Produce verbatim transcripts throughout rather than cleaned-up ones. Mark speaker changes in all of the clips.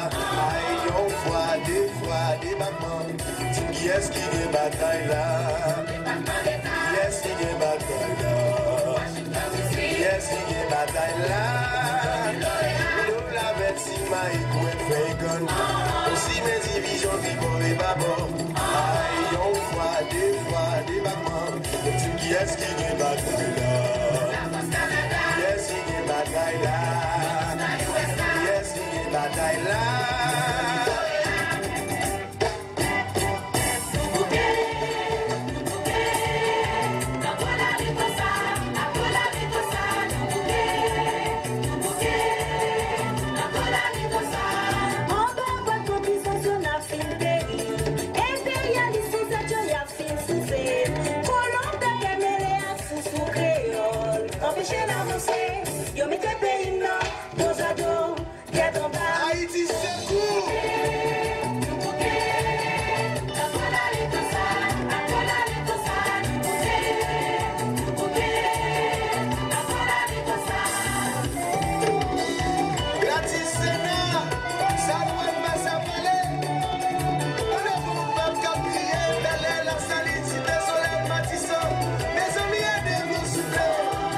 Speaker 1: Aïe, on fois, des fois, des mamans. Qui est-ce qui est bataille là? Qui est-ce qui est bataille là? Qui est-ce qui est bataille là? Nous l'avons si maï, fait gun. Aussi mes divisions qui vont les babos. Aïe, on fois, des fois, des mamans. Qui est-ce qui est bataille là? Qui est-ce qui est bataille là? Qui est-ce qui est bataille là?
Speaker 2: Yo me te pays non, Twoubadou, get on back.
Speaker 1: Haïti c'est cool. Gratis Sénat, ça doit pas s'appeler. On a pour pas caprier, d'aller la salinité, soleil matissant. Mes amis, aidez-vous s'il vous plaît.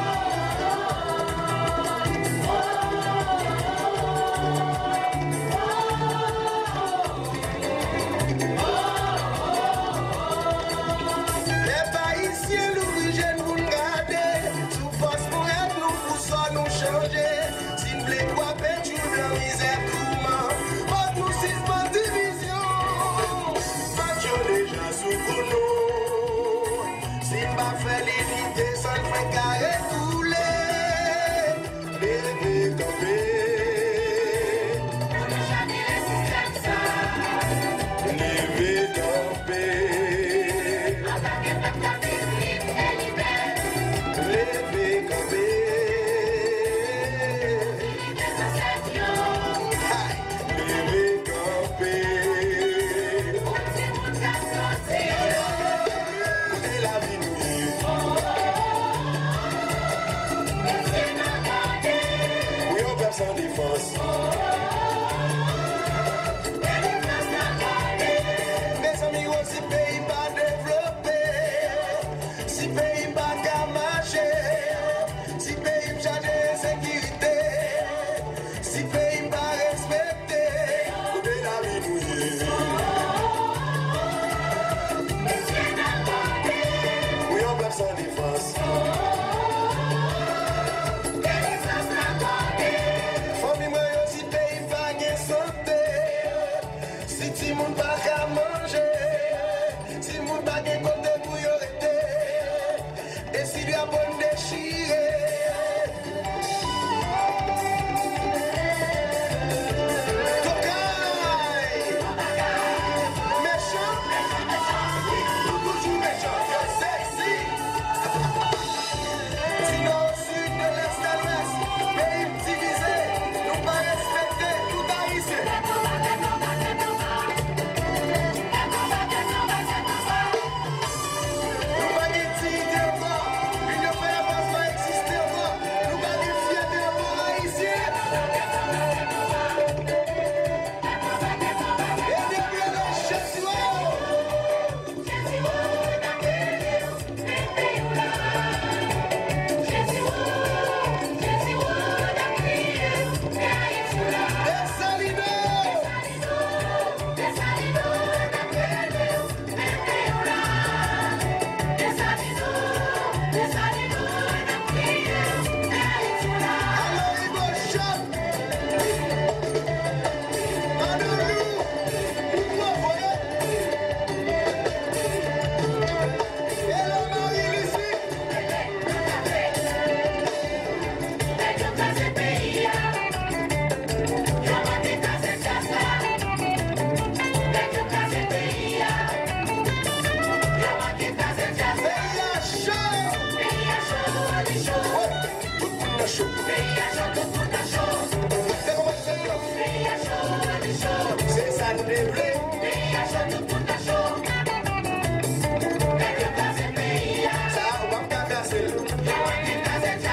Speaker 1: Sans défense. Mes amis, si pays pas développé, si pays pas qu'à marcher, si pays chargé de sécurité, si pays pas respecté, ou de la vie mouillée. Oui, on perd sans défense. Si moun pa ka manje, si moun pa gen kote pou yo rete, et si li a bon déchiré. Tokay, méchant, toujours méchant, sexy. Sinon au sud de l'est à l'ouest, pays divisé, nous pas respecter tout haïtien.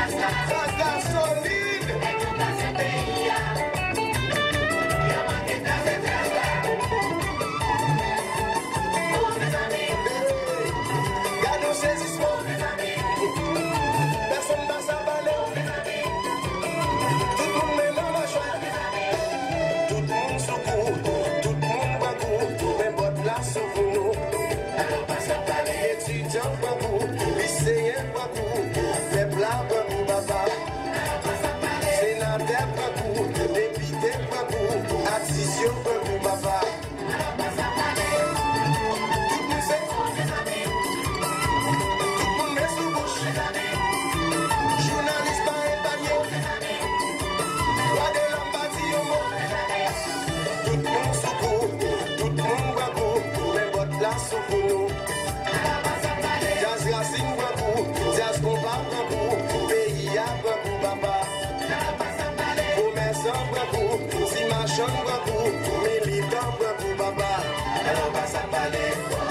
Speaker 1: Solide. prend pour, pour militant, prend pour papa. Alors va s'en parler.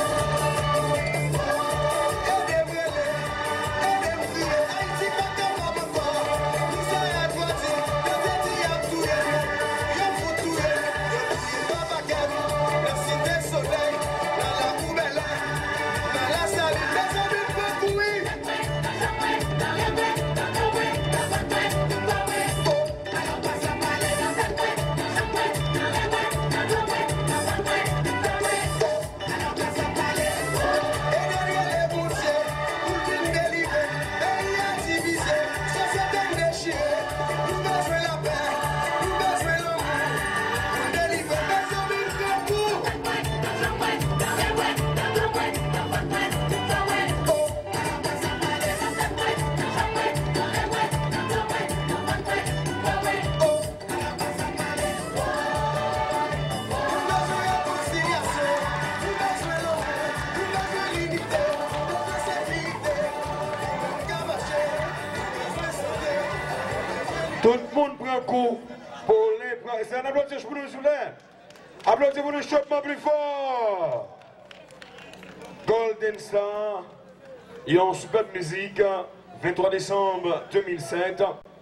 Speaker 3: Tout le monde prend coup pour les... C'est un applaudissement pour nous sous l'air. Applaudissez pour le chopement plus fort. Golden Star, ils ont superbe musique, vingt-trois décembre deux mille sept.